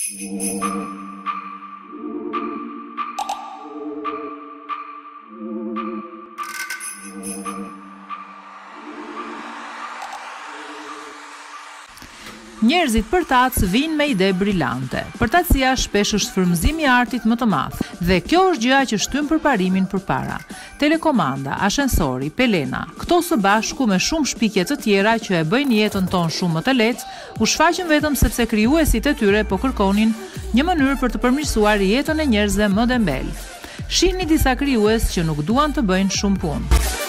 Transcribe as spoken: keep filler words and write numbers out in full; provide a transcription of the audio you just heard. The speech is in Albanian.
Njerëzit përtac vinë me ide brillante. Përtatësia shpesh është frymëzimi i artit më të madh, dhe kjo është gjëja që shtyn përparimin përpara. Telekomanda, ashensori, pelena, këto së bashku me shumë shpikje të tjera që e bëjnë jetën tonë shumë më të lehtë, u shfaqën vetëm sepse krijuesit e tyre po kërkonin një mënyrë për të përmirësuar jetën e njerëzve më dembel. Shihni disa krijues që nuk duan të bëjnë shumë punë.